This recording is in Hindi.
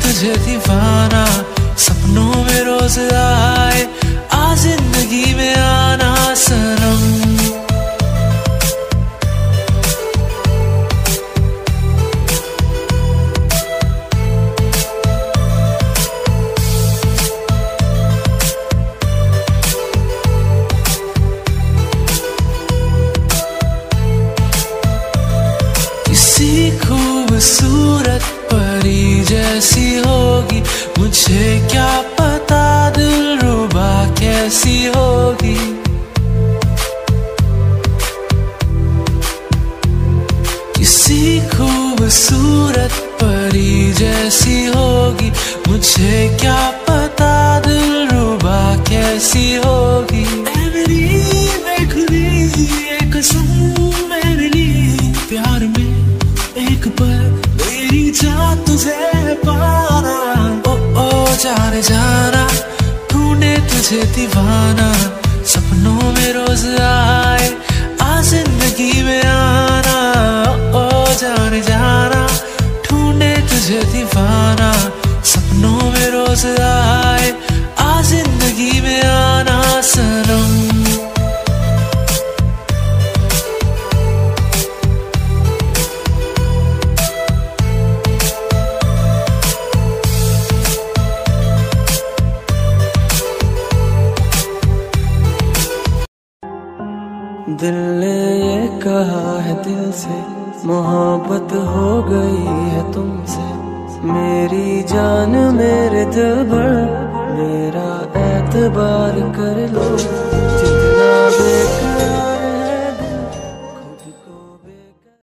तुझे दीवाना, सपनों में रोज आए, आ जिंदगी में आना सनम। किसी खूबसूरत परी जैसी होगी, मुझे क्या पता दिलरुबा कैसी होगी। किसी खूबसूरत परी जैसी होगी, मुझे क्या पता दिलरुबा कैसी होगी। ऐ मेरी बेखुदी ये कसम मेरे लिए, प्यार में एक पल मेरी जान तुझे पाना। ओ ओ जाने जाना, ढूंढे तुझे दीवाना, सपनों में रोज आए, आ जिंदगी में आना। ओ जाने जाना, ढूंढे तुझे दीवाना, सपनों में रोज आए, आ जिंदगी में आना सनम। दिल ने ये कहा है दिल से, मोहब्बत हो गई है तुमसे। मेरी जान मेरे दिल भर, मेरा एतबार कर लो।